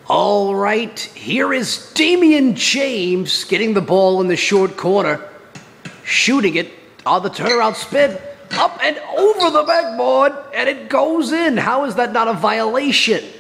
All right, here is Damion James getting the ball in the short corner, shooting it on the turnaround spin, up and over the backboard, and it goes in. How is that not a violation?